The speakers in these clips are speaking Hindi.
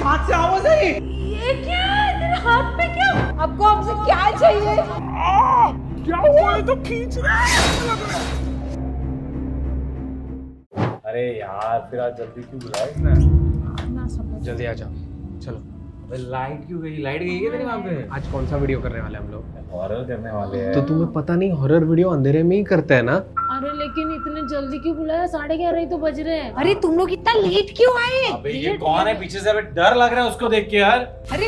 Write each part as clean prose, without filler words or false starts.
हाथ से आवाज आई। ये क्या है तेरे हाथ पे? क्या आपको हमसे क्या चाहिए? क्या हुआ? तो खींच रहा है। अरे यार फिर आज जल्दी क्यों बुलाया इसने? जल्दी आ जाओ, चलो। लाइट क्यों गई? लाइट गई है तेरे वहाँ पे? आज कौन सा वीडियो करने वाले हम लोग? हॉरर करने वाले हैं। तो तुम्हें पता नहीं हॉरर वीडियो अंधेरे में ही करते हैं ना? अरे लेकिन इतने जल्दी क्यों बुलाया? 11:30 ही तो बज रहे हैं। अरे तुम लोग इतना लेट क्यों आए? अबे ये कौन है पीछे से? अबे डर लग रहा है उसको देख के यार। अरे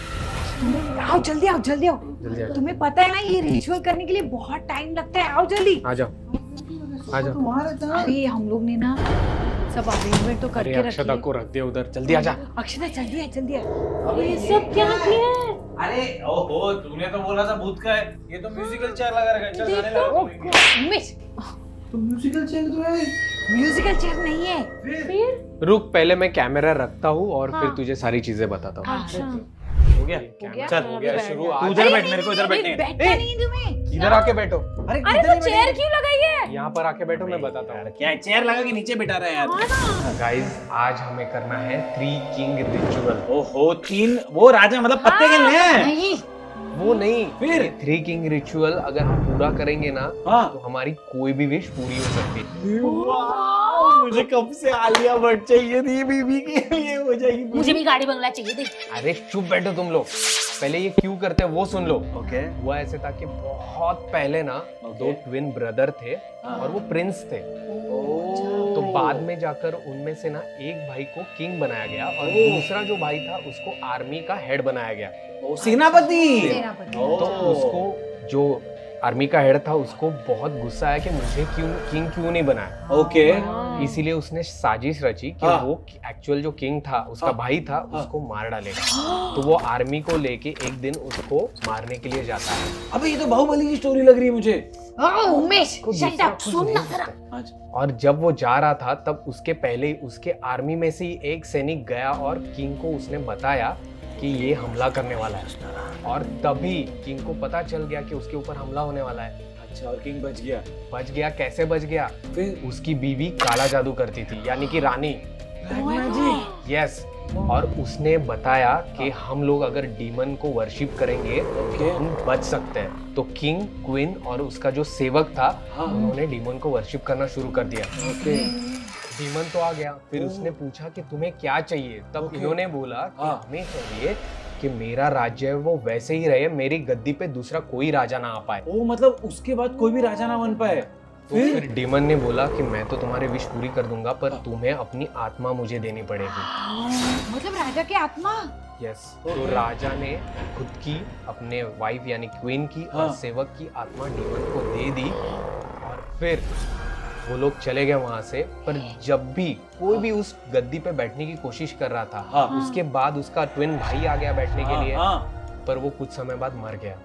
आओ जल्दी आओ जल्दी आओ। जल्दी आ जाओ, तुम्हें पता है ना ये रिचुअल करने के लिए बहुत टाइम लगता है। आओ जल्दी। आ जाओ, आ जाओ। अरे हम लोग ने ना सब अरेंजमेंट तो अरे करके रखी अक्षता है। को रख दिया उधर, जल्दी आ जा। अक्षता जल्दी है जल्दी है। ये सब क्या किया है? अरे ओहो, तूने तो बोला था भूत का है। ये तो म्यूजिकल चेयर लगा रखा है। चल जाने लगा। मिस तो म्यूजिकल चेयर तो है। म्यूजिकल चेयर नहीं है। फिर रुक, पहले मैं कैमरा रखता हूँ और हाँ। फिर तुझे सारी चीजें बताता हूँ। अच्छा हो गया? गया? चल हो गया शुरू। तू उधर बैठ, मेरे को इधर बैठने है। बैठना नहीं तुम्हें। इधर आके बैठो, अरे अरे तो चेयर क्यों लगाई है? यहाँ पर आके बैठो, मैं बताता हूँ। क्या चेयर लगा के नीचे बैठा रहा है यार? गाइस आज हमें करना है 3 किंग रिचुअल। ओहो, 3 वो राजा मतलब पत्ते खेलने हैं? नहीं वो नहीं, फिर? 3 किंग रिचुअल अगर हम पूरा करेंगे ना हाँ। तो हमारी कोई भी विश पूरी हो सकती है। मुझे कब से आलिया भट्ट चाहिए थी बीबी की। ये हो जाएगी। मुझे भी गाड़ी बंगला चाहिए थी। अरे चुप बैठो तुम लोग, पहले ये क्यों करते हैं वो सुन लो। ओके। हुआ ऐसे था कि बहुत पहले ना Okay. 2 ट्विन ब्रदर थे हाँ। और वो प्रिंस थे। तो बाद में जाकर उनमें से ना एक भाई को किंग बनाया गया और दूसरा जो भाई था उसको आर्मी का हेड बनाया गया। सेनापति। सेनापति। तो उसको जो आर्मी का हेड था उसको बहुत गुस्सा आया कि मुझे क्यों किंग क्यों नहीं बनाया। ओके। इसीलिए उसने साजिश रची कि हाँ। वो एक्चुअल जो किंग था उसका हाँ। भाई था उसको मार डालेगा। तो वो आर्मी को लेके एक दिन उसको मारने के लिए जाता है। अबे ये तो बाहुबली की स्टोरी लग रही है मुझे। उमेश को शट दूसरा अप कुछ सुन नहीं ना सकता जरा। है। अच्छा। और जब वो जा रहा था तब उसके पहले ही उसके आर्मी में से ही एक सैनिक गया और किंग को उसने बताया कि ये हमला करने वाला है। और तभी किंग को पता चल गया कि उसके ऊपर हमला होने वाला है। अच्छा, और किंग बच गया? बच गया, कैसे बच गया? फिर? उसकी बीवी काला जादू करती थी, यानी कि रानी। यस। और उसने बताया कि हम लोग अगर डीमन को वर्शिप करेंगे तो हम बच सकते हैं। तो किंग, क्वीन और उसका जो सेवक था हाँ। उन्होंने डीमन को वर्शिप करना शुरू कर दिया। ओके। डीमन तो आ गया, फिर उसने पूछा कि तुम्हें क्या चाहिए। तब ओके। इन्होंने बोला कि हाँ। हमें चाहिए कि मेरा राज्य है वो वैसे ही रहे, मेरी गद्दी पे दूसरा कोई राजा ना आ पाए। ओ मतलब उसके बाद कोई भी राजा ना बन पाए? तो फिर डीमन ने बोला कि मैं तो तुम्हारे विश पूरी कर दूंगा पर तुम्हें अपनी आत्मा मुझे देनी पड़ेगी। मतलब राजा की आत्मा। यस। तो राजा ने खुद की, अपने वाइफ यानी क्वीन की और हाँ। सेवक की आत्मा डीमन को दे दी और फिर वो लोग चले गए वहां से। पर जब भी कोई भी उस गद्दी पे बैठने की कोशिश कर रहा था हाँ। उसके बाद उसका ट्विन भाई आ गया बैठने के लिए। हाँ। पर वो कुछ समय बाद मर गया।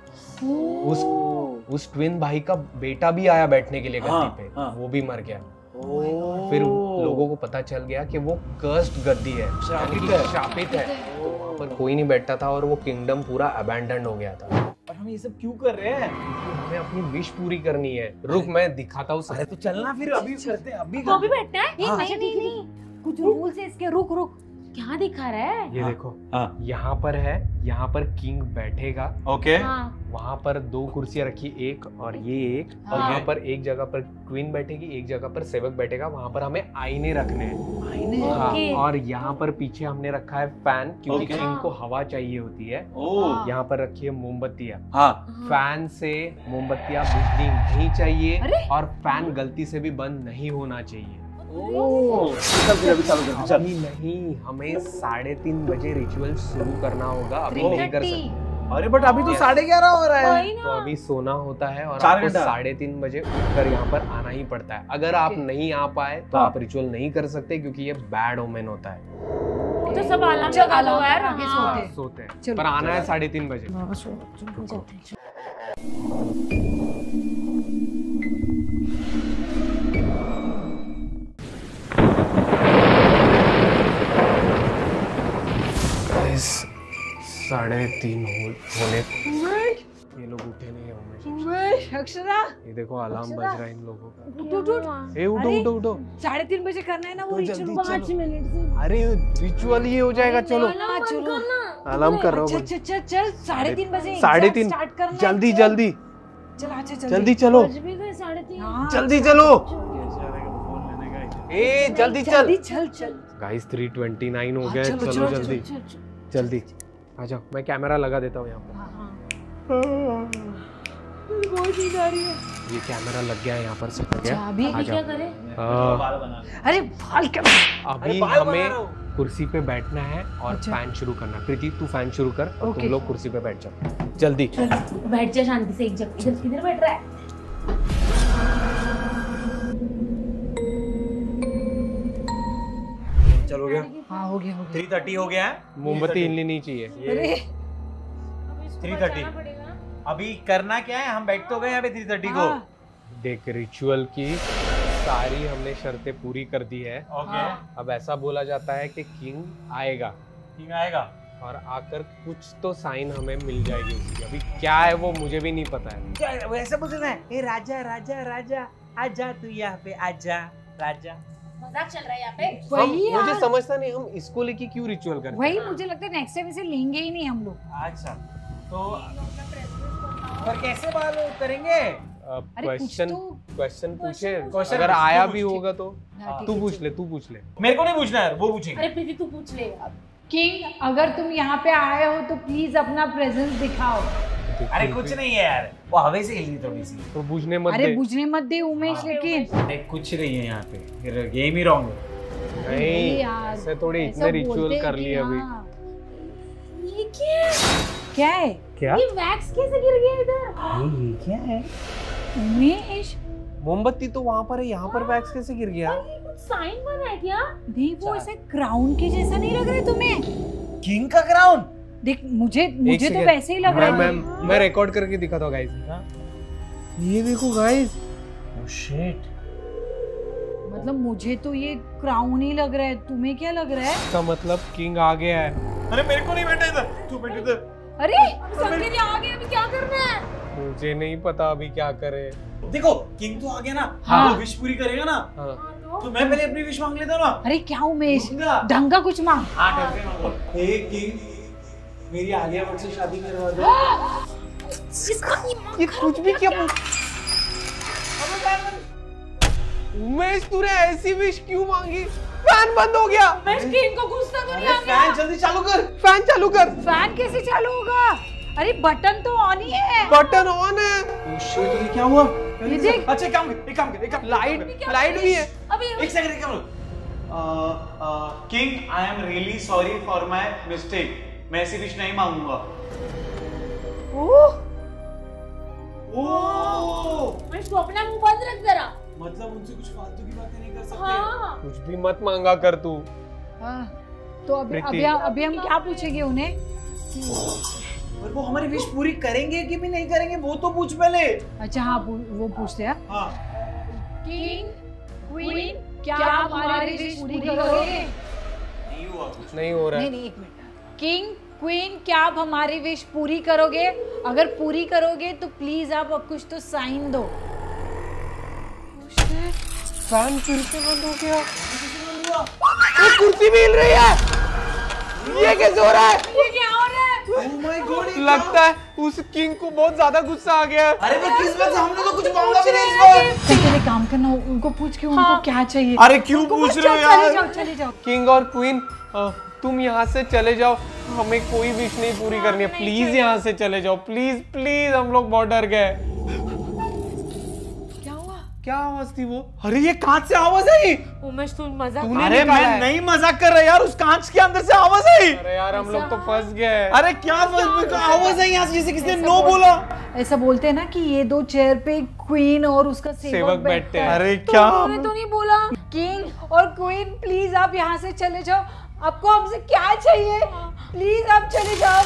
उस ट्विन भाई का बेटा भी आया बैठने के लिए गद्दी हाँ, पे, हाँ। वो भी मर गया। ओ। फिर लोगों को पता चल गया कि वो कर्स्ड गद्दी है, शापित यानी कि है। शापित है। तो वहाँ पर कोई नहीं बैठता था और वो किंगडम पूरा अबैंडन हो गया था। और हम ये सब क्यों कर रहे हैं? क्योंकि हमें अपनी विश पूरी करनी है। रुक मैं दिखाता हूँ। अरे तो चलना फिर, अभी करते हैं, अभी तो अभी बैठना है? नहीं अच्छा, ठीक है। कुछ रूल्स है इसके। रुक रुक। क्या दिखा रहा है? ये हाँ। देखो, हाँ। यहाँ पर है, यहाँ पर किंग बैठेगा। ओके। हाँ। वहाँ पर 2 कुर्सियाँ रखी, एक और ये एक। और हाँ। यहाँ पर एक जगह पर क्वीन बैठेगी, एक जगह पर सेवक बैठेगा। वहाँ पर हमें आईने रखने हैं। आईने? हाँ। ओके। और यहाँ पर पीछे हमने रखा है फैन, क्योंकि ओके। किंग को हवा चाहिए होती है। ओ। यहाँ पर रखी है मोमबत्तियाँ। हाँ। फैन से मोमबत्तियाँ बुझनी नहीं चाहिए अरे? और फैन गलती से भी बंद नहीं होना चाहिए। ओ। चल फिर अभी चालू करते हैं, चल। अभी नहीं, हमें 3:30 बजे रिचुअल शुरू करना होगा। अभी नहीं कर 3:30। सकते। अरे बट अभी तो Yes. 11:30 हो रहा है। वही तो ना। अभी सोना होता है और 4 आपको घंटा। 3:30 बजे उठकर यहाँ पर आना ही पड़ता है। अगर आप Okay. नहीं आ पाए तो हाँ। आप रिचुअल नहीं कर सकते क्योंकि ये बैड ओमेन होता है। तो सब अलार्म चल, लगा लो अलार्म यार। आगे हाँ। सोते। सोते हैं, चलो। पर आना है 3:30 बजे। जाते हैं। Guys, 3:30 होने ये लोग उठे नहीं है उमेश। उमेश, अक्षरा ये देखो अलार्म बज रहा है इन लोगों का। उठ। ए उठो अरे, उठो उठो। 3:30 बजे करना है ना वो तो रिचुअल। जल्दी 5 मिनट से अरे रिचुअल ये हो जाएगा, चलो चलो अलार्म कर रहा अच्छा हूँ। अच्छा चल 3:30 बजे 3:30 स्टार्ट करना है। जल्दी चल। जल्दी चल अच्छा जल्दी चलो, बज भी गए 3:30। हाँ, जल्दी चलो। कैसे आ रहेगा फोन लेने का? ए जल्दी चल। जल्दी चल चल। गाइस 3:29 हो हाँ, गए, चलो, चलो चलो, जल्दी जल्दी आ जाओ। मैं कैमरा लगा देता हूँ यहाँ पर। हाँ, हाँ। बहुत नींद आ रही है। ये कैमरा लग गया है यहाँ पर, सब लग गया। अच्छा, अभी आ क्या जाओ। करें? हाँ। बाल बना ले। अरे बाल क्या? अभी अरे बाल बना हमें रहा हूँ। कुर्सी पे बैठना है और अच्छा। फैन शुरू करना। प्रीति तू फैन शुरू कर और ओके। तुम लोग कुर्सी पे बैठ जाओ जल्दी। बैठ जा शांति से एक जगह। इधर किधर बैठ रहा है? चल हो गया। हाँ हो गया 3:30 हो गया है। मोमबत्ती हिलनी नहीं चाहिए। अरे 3:30 अभी करना क्या है? हम बैठ तो गए यहाँ पे 3:30 को। हाँ, देख रिचुअल की सारी हमने शर्तें पूरी कर दी है। ओके। अब ऐसा बोला जाता है कि किंग आएगा किंग आएगा। और आकर कुछ तो साइन हमें मिल जाएगी उसकी। अभी क्या है वो मुझे भी नहीं पता है। क्या वैसे बोलना है? ए राजा राजा राजा आजा तू यहाँ पे आजा राजा। मजाक चल रहा है यहाँ पे। वही मुझे यार, समझता नहीं हम इसको लेके क्यों रिचुअल करते वही मुझे लगता है नेक्स्ट टाइम इसे लेंगे ही नहीं हम लोग। अच्छा तो पर कैसे बाल करेंगे? अरे कुछ क्वेश्चन तो क्वेश्चन पूछे। Question अगर पूछ, आया तू भी पूछ, होगा तो हाँ, ठीक तू है, पूछ चल। ले, तू पूछ ले। मेरे को नहीं पूछना है, वो पूछेंगे। अरे प्रीति तू पूछ ले अब। किंग अगर तुम यहाँ पे आए हो तो प्लीज अपना प्रेजेंस दिखाओ। अरे कुछ नहीं है यार, वो हवा से हिली थोड़ी सी। तो पूछने मत अरे दे। बुझने मत दे उमेश, लेकिन अरे कुछ नहीं है यहाँ पे, फिर गेम ही रॉन्ग है। नहीं यार, ऐसे थोड़े ऐसा इतने रिचुअल बोलते कर हैं लिए कि अभी। हाँ। ये क्या है? क्या है क्या ये वैक्स कैसे गिर गया इधर? ये क्या है? उमेश? मोमबत्ती तो वहां पर है, यहाँ पर वैक्स कैसे गिर गया? ये कुछ साइन बना है क्या? नहीं वो ऐसे क्राउन के जैसा नहीं लग रहा है तुम्हें? किंग का क्राउन? देख मुझे एक तो सेकंड। वैसे ही लग रहा है। मैं रिकॉर्ड करके दिखाता हूँ गाइस। ये देखो गाइस, ओह शिट। मतलब मुझे तो ये क्राउन ही लग रहा है, तुम्हें क्या लग रहा है? इसका मतलब किंग आ गया है। अरे मेरे को नहीं बैठा इधर, तू बैठ इधर। अरे सबके लिए आ गए, अभी क्या करना है? मुझे नहीं पता अभी क्या करे। देखो किंग तो आ गया ना। हाँ। वो विश पूरी करेगा ना, हाँ। तो मैं पहले अपनी विश मांग लेता हूँ ना। अरे क्या उमेश, दूंगा। ढंग का कुछ मांग। हाँ ढंग से मांगो। हे किंग, मेरी आलिया भट्ट से शादी करवा दो। ये कुछ भी क्या उमेश, तूने ऐसी विश क्यों मांगी? फैन बंद हो गया। मैं स्क्रीन को गुस्सा तो नहीं अरे आ गया? फैन जल्दी चालू कर। फैन चालू कर। फैन कैसे चालू होगा? अरे बटन तो ऑन ही है। बटन ऑन है। ओह शिट, ये क्या हुआ? ये देख। अच्छा एक काम कर, एक काम कर, एक काम कर। लाइट भी है। अभी एक सेकंड, एक second. King I am really sorry for my mistake. मैं ऐसी विश नहीं मांगूंगा। ओह, ओह मैं इसको अपना मुंह बंद रख जरा। मतलब उनसे कुछ फालतू की बातें नहीं कर सकते। हाँ कुछ भी मत मांगा कर तू। हाँ, तो अभी प्रीति। अभी हम क्या पूछेंगे उन्हें? और वो हमारी विश पूरी करेंगे कि भी नहीं करेंगे, वो तो पूछ पहले। अच्छा हाँ, वो पूछते हैं। हाँ किंग क्वीन क्या आप हमारी विश पूरी करोगे? नहीं हुआ कुछ। नहीं हो रहा नहीं है। नहीं, एक मिनट। किंग क्वीन क्या आप हमारी विश पूरी करोगे? अगर पूरी करोगे तो प्लीज आप अब कुछ तो साइन दो। फैन फिर से बंद हो गया। ये कुर्सी भी हिल रही है। ये कैसे हो रहा है? ये क्या हो रहा है? Oh my God, ये लगता है उस किंग को बहुत ज्यादा गुस्सा आ गया है। अरे पर किस्मत से हमने तो कुछ मांगा भी नहीं इस बार। पहले काम करना, उनको पूछ के उनको क्या चाहिए। अरे क्यों पूछ रहे हो चले यार? जाओ चले जाओ। किंग और क्वीन तुम यहाँ से चले जाओ, हमें कोई विश नहीं पूरी करनी है। प्लीज यहाँ से चले जाओ, प्लीज प्लीज, हम लोग बहुत डर गए। क्या हुआ? क्या आवाज थी वो? अरे ये कांच से आवाज आई। उमेश तू मजाक तूने अरे निकाला मैं है। नहीं मजाक कर रहा यार, उस कांच के अंदर से आवाज आई। अरे यार हम लोग तो फंस गए। अरे क्या आवाज आई यहाँ से, जैसे किसी ने नो बोला। ऐसा बोलते हैं ना कि ये दो चेयर पे क्वीन और उसका सेवक बैठते हैं। अरे क्या तूने तो नहीं बोला। किंग और क्वीन प्लीज आप यहाँ से चले जाओ। आपको हमसे क्या चाहिए? प्लीज आप चले जाओ।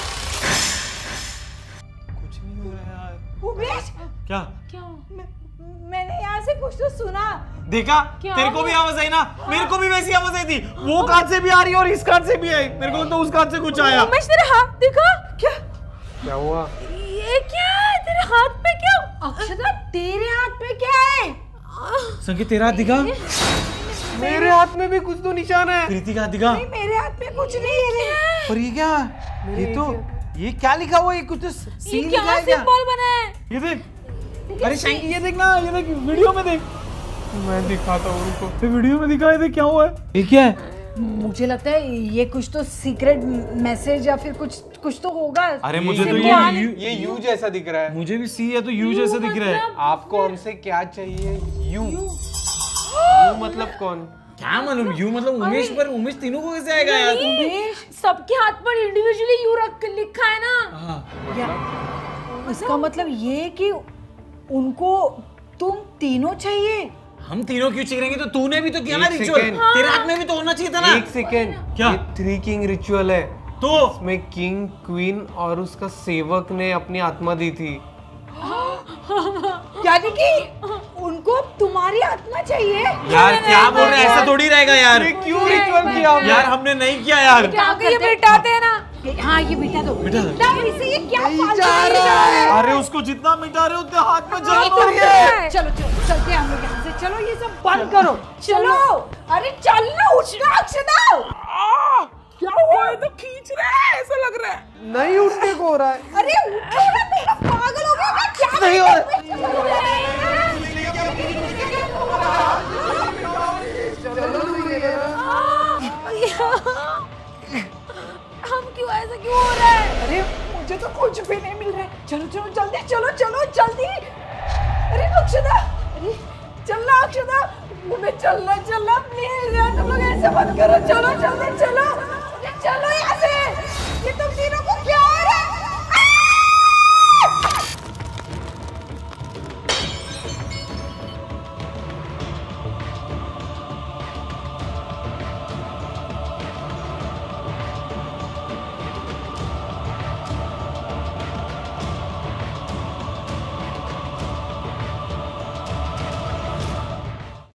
कुछ नहीं हो रहा यार। उमेश, क्या क्या? मैंने यहाँ से कुछ तो सुना। देखा? क्या तेरे को भी आवाज आई ना? मेरे को भी वैसी आवाज आई थी। वो कांच से भी आ रही है और इस कांच से भी आई। मेरे को तो उस कांच से कुछ आया। उमेश तेरा हाथ दिखा। क्या क्या हुआ? ये क्या है? हाथ पे क्या? अक्षता तेरे हाथ पे क्या है? संकेत तेरा हाथ दिखा। मेरे हाथ में भी कुछ तो निशान है। कृति का हाथ दिखा। मेरे हाथ में कुछ नहीं है। और ये क्या? ये क्या लिखा हुआ है? ये कुछ तो ये सीन क्या लिखा है क्या? सिंबल बना है? ये देख। अरे शैंकी ये देख ना, ये देख वीडियो में देख। मैं दिखाता हूँ उनको। वीडियो में दिखा है, देख क्या हुआ है? ये क्या है? मुझे लगता है ये कुछ तो सीक्रेट मैसेज या फिर कुछ तो होगा। अरे मुझे तो ये यू जैसा दिख रहा है। मुझे भी सी है तो यू जैसा दिख रहा है। आपको हमसे क्या चाहिए? यू मतलब कौन? क्या मालूम? यू मतलब उमेश, पर उमेश तीनों को कैसे आएगा यार? उमेश, सबके हाथ पर इंडिविजुअली यू रख लिखा है ना। हाँ। या इसका मतलब ये है कि उनको तुम तीनों चाहिए। हम तीनों क्यों चीरेंगे? तो तूने भी तो किया ना एक रिचुअल। सेकंड। तेरे हाथ में भी तो होना चाहिए था ना। एक सेकेंड, क्या? ये 3 किंग रिचुअल है। तो इसमें किंग, क्वीन और उसका सेवक ने अपनी आत्मा दी थी। यानी कि उनको तुम्हारी आत्मा चाहिए। यार क्या बोल रहे हैं? ऐसा थोड़ी रहेगा यार। क्यों रिचुअल किया हमने? यार हमने नहीं किया यार। क्या ये बिठाते हैं ना? हाँ ये बिठा दो। बिठा दो। इसे ये क्या नहीं फालतू जा की रहा है। अरे उसको जितना मिटा रहे हो उतने हाथ में जान तो हो रही है। चलो चलो चलते हैं हम लोग यहाँ से। चलो ये सब बंद करो। चलो अरे चल ना, उठना अक्षता। क्या हुआ? ये तो खींच रहा है, ऐसा लग रहा है। नहीं उठने को हो रहा है। अरे उठो ना, थोड़ा पागल हो गया मैं क्या? नहीं हो रहा। हम क्यों ऐसा क्यों हो रहा है? अरे मुझे तो कुछ भी नहीं मिल रहा है। चलो चलो जल्दी, चलो चलो जल्दी। अरे अक्षता, अरे चलना अक्षता, मुझे चलना चलना प्लीज यार, तुम लोग ऐसे मत करो। चलो जल्दी चलो, अरे चलो यहाँ से। ये तुम तीनों को